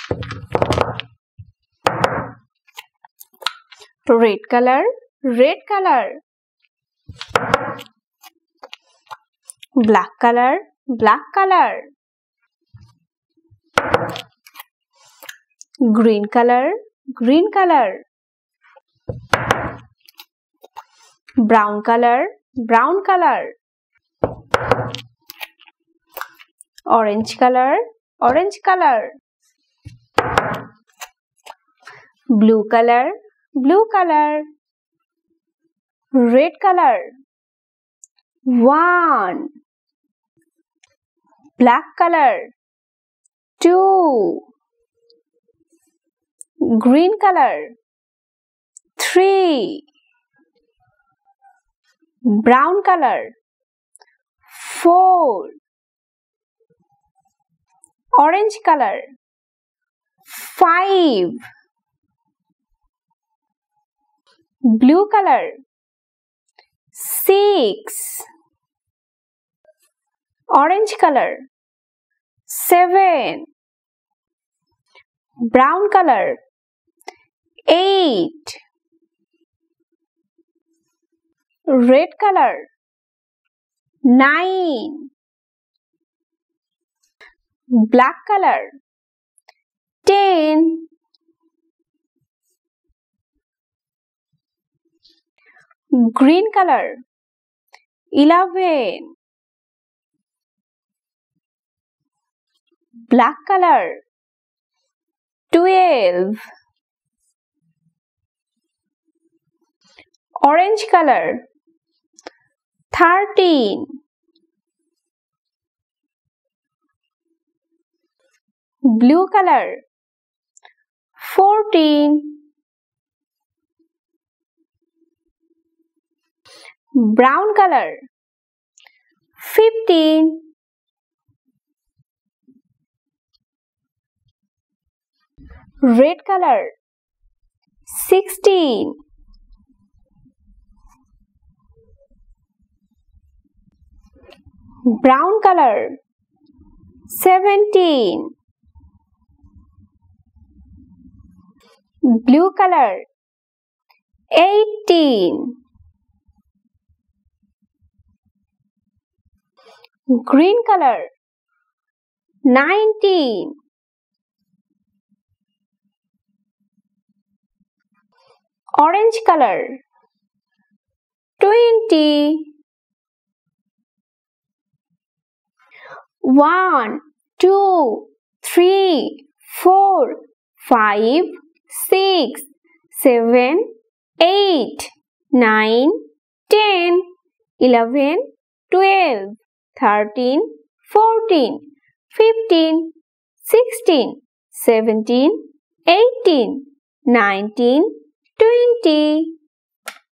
Red color, red color. Black color, black color. Green color, green color. Brown color, brown color. Orange color, orange color. Blue color, blue color. Red color. 1. Black color. 2. Green color. 3. Brown color. 4. Orange color. 5. Blue color. 6. Orange color. 7. Brown color. 8. Red color. 9. Black color. 10. Green color. 11. Black color. 12. Orange color. 13. Blue color. 14. Brown color. 15. Red color. 16. Brown color. 17. Blue color. 18. Green color. 19. Orange color. 20. 1, 2, 3, 4, 5, 6, 7, 8, 9, 10, 11, 12, 13, 14, 15, 16, 17, 18, 19, 20.